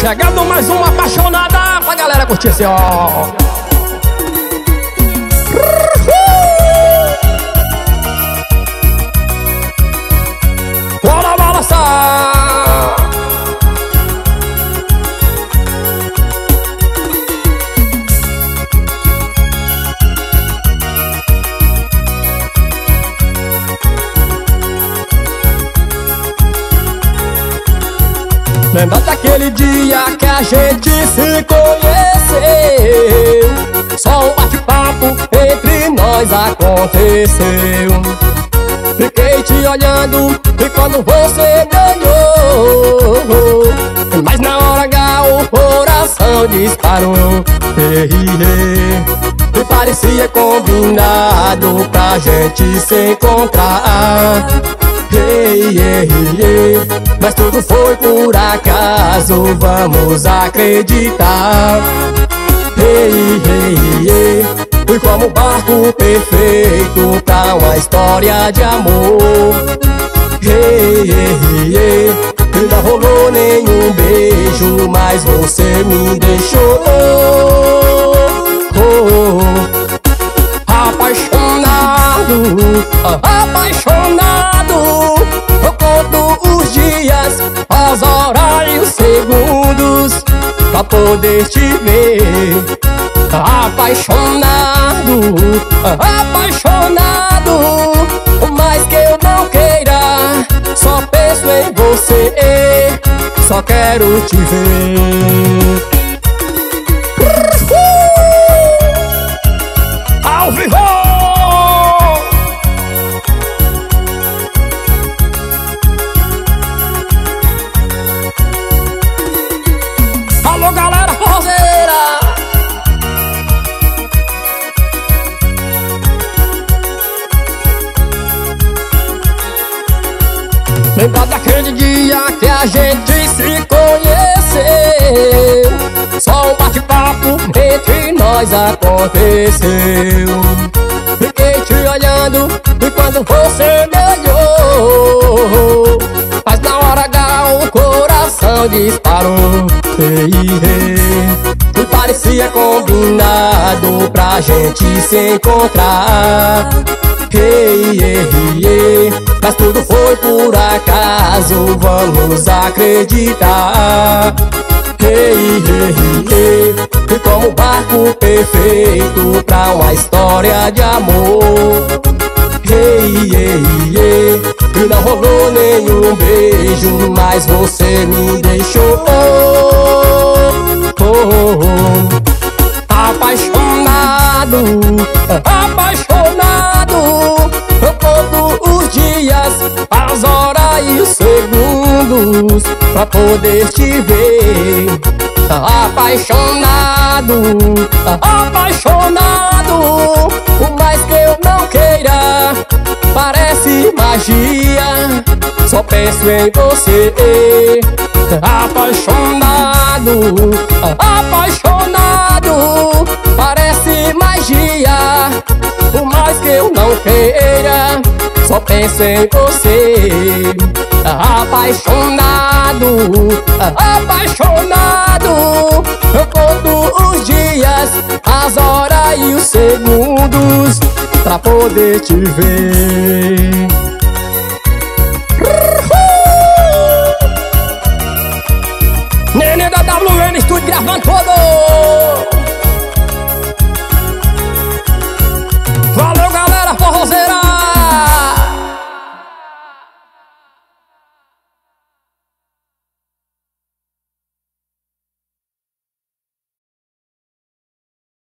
Chegando mais uma apaixonada pra galera curtir assim, ó. Bora balançar. Lembra daquele dia que a gente se conheceu? Só um bate-papo entre nós aconteceu. Fiquei te olhando e quando você ganhou, mas na hora H o coração disparou. E parecia combinado pra gente se encontrar. Mas tudo foi por acaso, vamos acreditar. Fui como um barco perfeito pra uma história de amor. E não rolou nenhum beijo, mas você me deixou apaixonado, apaixonado. Eu conto os dias, as horas e os segundos pra poder te ver. Apaixonado, apaixonado. Mais que eu não queira, só penso em você, só quero te ver. Ao vivo! Alô, galera forrozeira! Lembra daquele dia que a gente se conheceu? Só um bate-papo entre nós aconteceu. Fiquei te olhando e quando você ganhou, mas na hora H o coração disparou. E parecia combinado pra gente se encontrar. Mas tudo foi por acaso, vamos acreditar. E como um barco perfeito pra uma história de amor. E não rolou nenhum beijo, mas você me deixou apaixonado, apaixonado. Eu conto os dias, as horas e os segundos pra poder te ver. Apaixonado, apaixonado. Por mais que eu não queira, parece magia, só penso em você. Apaixonado, apaixonado. Parece magia, por mais que eu não queira, só penso em você. Apaixonado, apaixonado. Eu conto os dias, as horas e os segundos pra poder te ver. Nenê da WM Estúdio gravando todo.